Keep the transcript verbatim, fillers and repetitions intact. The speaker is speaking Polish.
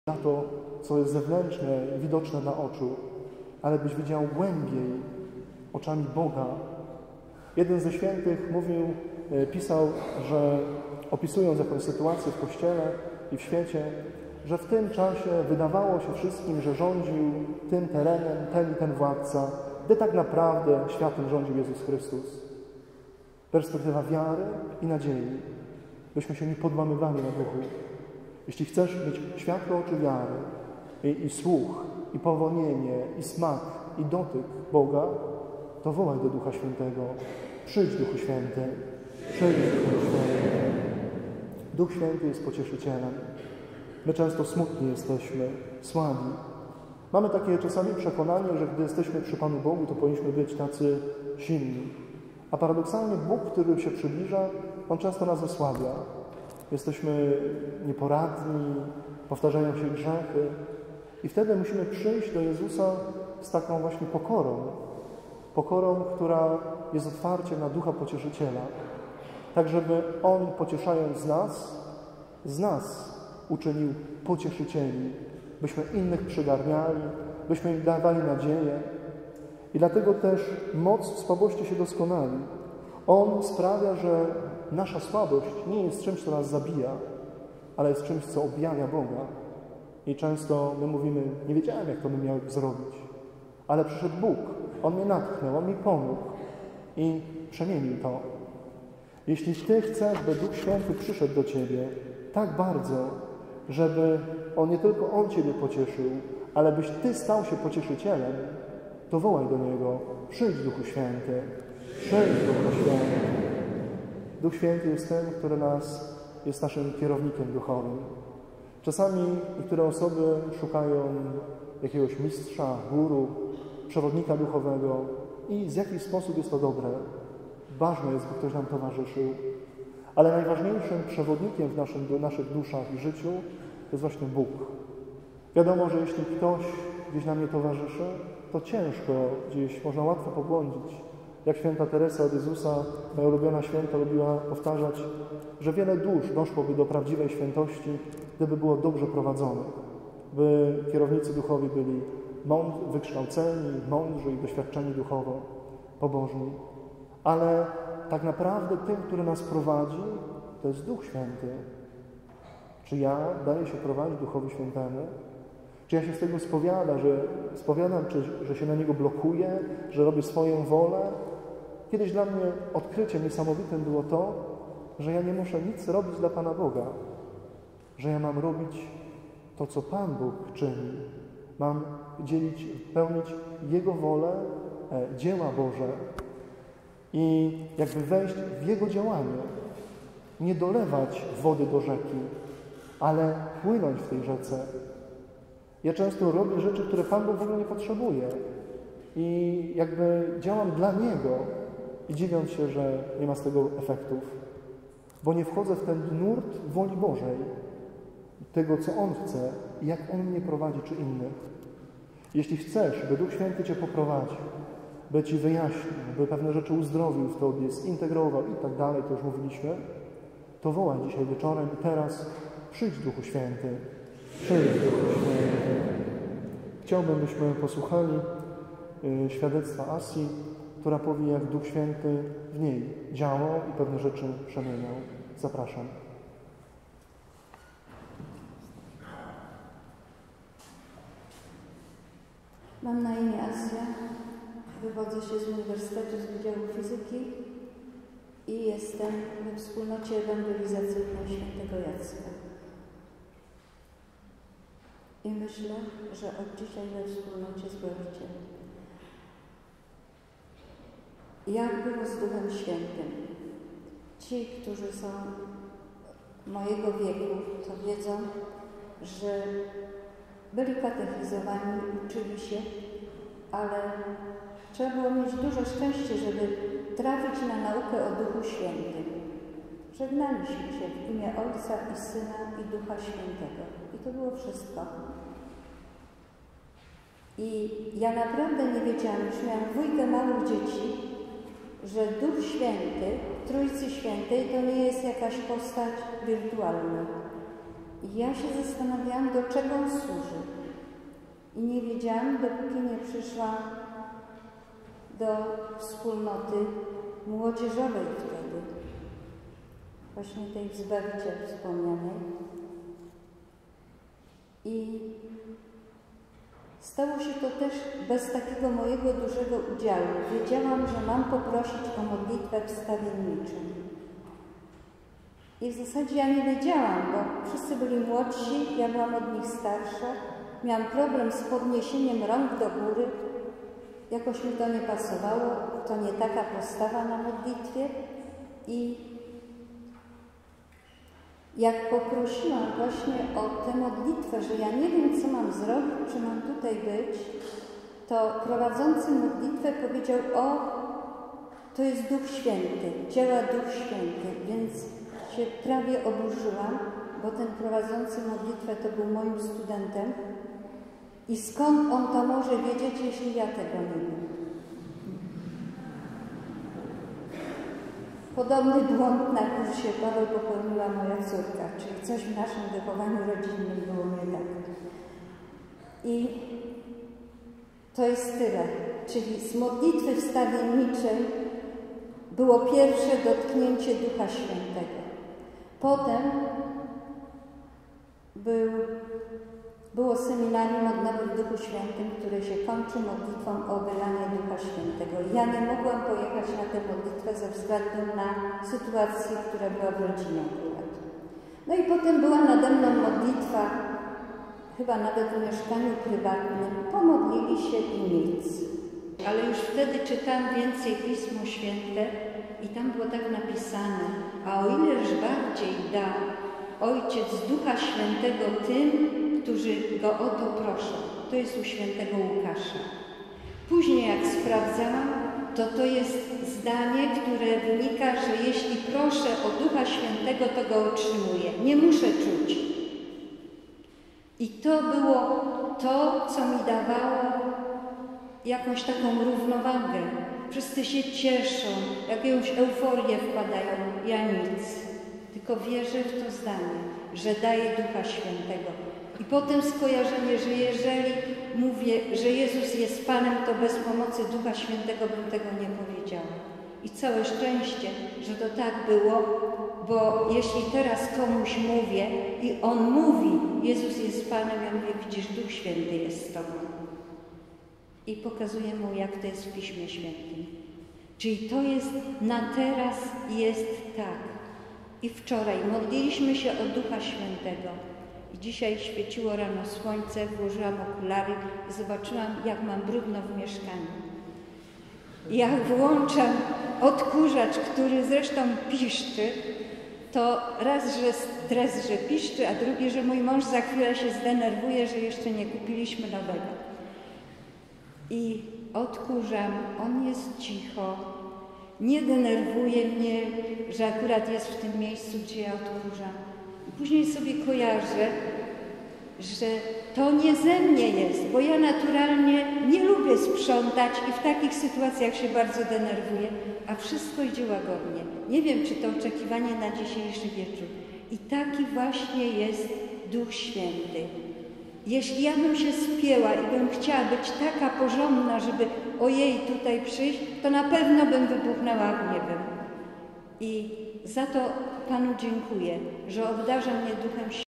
na to, co jest zewnętrzne i widoczne dla oczu, ale byś widział głębiej oczami Boga. Jeden ze świętych mówił, pisał, że opisując jakąś sytuację w Kościele i w świecie, że w tym czasie wydawało się wszystkim, że rządził tym terenem ten i ten władca, gdy tak naprawdę światem rządził Jezus Chrystus. Perspektywa wiary i nadziei, byśmy się nie podłamywali na duchu. Jeśli chcesz mieć światło oczu wiary i, i słuch, i powonienie, i smak, i dotyk Boga, to wołaj do Ducha Świętego. Przyjdź, Duchu Święty. Przyjdź, Duchu Święty. Duch Święty jest pocieszycielem. My często smutni jesteśmy, słabi. Mamy takie czasami przekonanie, że gdy jesteśmy przy Panu Bogu, to powinniśmy być tacy silni. A paradoksalnie Bóg, który się przybliża, On często nas osłabia. Jesteśmy nieporadni, powtarzają się grzechy. I wtedy musimy przyjść do Jezusa z taką właśnie pokorą. Pokorą, która jest otwarciem na Ducha Pocieszyciela. Tak, żeby On, pocieszając nas, z nas uczynił pocieszycieli. Byśmy innych przygarniali, byśmy im dawali nadzieję. I dlatego też moc w słabości się doskonali. On sprawia, że nasza słabość nie jest czymś, co nas zabija, ale jest czymś, co objawia Boga. I często my mówimy, nie wiedziałem, jak to bym miał zrobić. Ale przyszedł Bóg, On mnie natchnął, On mi pomógł i przemienił to. Jeśli Ty chcesz, by Duch Święty przyszedł do Ciebie tak bardzo, żeby On nie tylko On Ciebie pocieszył, ale byś Ty stał się pocieszycielem, to wołaj do Niego, przyjdź, Duchu Święty, przyjdź, Duchu Święty. Duch Święty jest tym, który nas, jest naszym kierownikiem duchowym. Czasami niektóre osoby szukają jakiegoś mistrza, guru, przewodnika duchowego i z jakiś sposób jest to dobre. Ważne jest, by ktoś nam towarzyszył. Ale najważniejszym przewodnikiem w naszym, w naszych duszach i życiu jest właśnie Bóg. Wiadomo, że jeśli ktoś gdzieś nam nie towarzyszy, to ciężko gdzieś, można łatwo pobłądzić. Jak święta Teresa od Jezusa, moja ulubiona święta, lubiła powtarzać, że wiele dusz doszłoby do prawdziwej świętości, gdyby było dobrze prowadzonych. By kierownicy duchowi byli mądrzy, wykształceni, mądrzy i doświadczeni duchowo, pobożni. Ale tak naprawdę tym, który nas prowadzi, to jest Duch Święty. Czy ja daję się prowadzić Duchowi Świętemu? Czy ja się z tego spowiadam, że spowiadam, czy, że się na Niego blokuję, że robię swoją wolę? Kiedyś dla mnie odkryciem niesamowitym było to, że ja nie muszę nic robić dla Pana Boga. Że ja mam robić to, co Pan Bóg czyni. Mam dzielić, pełnić Jego wolę, e, dzieła Boże i jakby wejść w Jego działanie. Nie dolewać wody do rzeki, ale płynąć w tej rzece. Ja często robię rzeczy, które Pan Bóg w ogóle nie potrzebuje i jakby działam dla Niego i dziwiąc się, że nie ma z tego efektów, bo nie wchodzę w ten nurt woli Bożej, tego, co On chce i jak On mnie prowadzi, czy innych. Jeśli chcesz, by Duch Święty Cię poprowadził, by Ci wyjaśnił, by pewne rzeczy uzdrowił w Tobie, zintegrował i tak dalej, to już mówiliśmy, to wołaj dzisiaj wieczorem i teraz przyjdź, Duchu Święty. Przyjdź, Duchu Święty. Chciałbym, byśmy posłuchali y, świadectwa Asji, która powie, jak Duch Święty w niej działał i pewne rzeczy przemieniał. Zapraszam. Mam na imię Asia, wywodzę się z Uniwersytetu z Wydziału Fizyki i jestem we wspólnocie ewangelizacyjnej Świętego Jacka. I myślę, że od dzisiaj we wspólnocie zborcie. Jak było z Duchem Świętym? Ci, którzy są mojego wieku, to wiedzą, że byli katechizowani, uczyli się, ale trzeba było mieć dużo szczęścia, żeby trafić na naukę o Duchu Świętym. Żegnaliśmy się w imię Ojca i Syna i Ducha Świętego. I to było wszystko. I ja naprawdę nie wiedziałam, już miałam dwójkę małych dzieci, że Duch Święty, Trójcy Świętej, to nie jest jakaś postać wirtualna. I ja się zastanawiałam, do czego on służy. I nie wiedziałam, dopóki nie przyszłam do wspólnoty młodzieżowej wtedy, właśnie tej w Zbawiciel wspomnianej. I stało się to też bez takiego mojego dużego udziału. Wiedziałam, że mam poprosić o modlitwę wstawienniczą. I w zasadzie ja nie wiedziałam, bo wszyscy byli młodsi, ja byłam od nich starsza. Miałam problem z podniesieniem rąk do góry. Jakoś mi to nie pasowało, to nie taka postawa na modlitwie. I jak poprosiłam właśnie o tę modlitwę, że ja nie wiem, co mam zrobić, czy mam tutaj być, to prowadzący modlitwę powiedział: o, to jest Duch Święty, działa Duch Święty, więc się prawie oburzyłam, bo ten prowadzący modlitwę to był moim studentem. I skąd on to może wiedzieć, jeśli ja tego nie wiem? Podobny błąd na kursie Paweł popełniła moja córka, czyli coś w naszym wychowaniu rodzinnym było nie tak. I to jest tyle. Czyli z modlitwy wstawienniczej było pierwsze dotknięcie Ducha Świętego. Potem był, było seminarium Odnowy w Duchu Świętym, które się kończy modlitwą o wylanie Ducha Świętego. Ja nie mogłam pojechać na tę modlitwę ze względu na sytuację, która była w rodzinie akurat. No i potem była nade mną modlitwa, chyba nawet w mieszkaniu prywatnym. Pomodlili się i nic. Ale już wtedy czytałam więcej Pismo Święte i tam było tak napisane: a o ileż bardziej da Ojciec Ducha Świętego tym, którzy Go o to proszą. To jest u świętego Łukasza. Później jak sprawdzałam, to to jest zdanie, które wynika, że jeśli proszę o Ducha Świętego, to Go otrzymuję. Nie muszę czuć. I to było to, co mi dawało jakąś taką równowagę. Wszyscy się cieszą, jakąś euforię wpadają. Ja nic. Tylko wierzę w to zdanie, że daje Ducha Świętego. I potem skojarzenie, że jeżeli mówię, że Jezus jest Panem, to bez pomocy Ducha Świętego bym tego nie powiedziała. I całe szczęście, że to tak było, bo jeśli teraz komuś mówię i on mówi, Jezus jest Panem, ja mówię: widzisz, Duch Święty jest z Tobą. I pokazuję mu, jak to jest w Piśmie Świętym. Czyli to jest na teraz, jest tak. I wczoraj modliliśmy się o Ducha Świętego. I dzisiaj świeciło rano słońce, włożyłam okulary i zobaczyłam, jak mam brudno w mieszkaniu. I jak włączam odkurzacz, który zresztą piszczy, to raz, że stres, że piszczy, a drugi, że mój mąż za chwilę się zdenerwuje, że jeszcze nie kupiliśmy nowego. I odkurzam, on jest cicho, nie denerwuje mnie, że akurat jest w tym miejscu, gdzie ja odkurzam. I później sobie kojarzę, że to nie ze mnie jest, bo ja naturalnie nie lubię sprzątać i w takich sytuacjach się bardzo denerwuję, a wszystko idzie łagodnie. Nie wiem, czy to oczekiwanie na dzisiejszy wieczór. I taki właśnie jest Duch Święty. Jeśli ja bym się spięła i bym chciała być taka porządna, żeby ojej tutaj przyjść, to na pewno bym wybuchnęła gniewem. I za to Panu dziękuję, że obdarza mnie Duchem Świętym.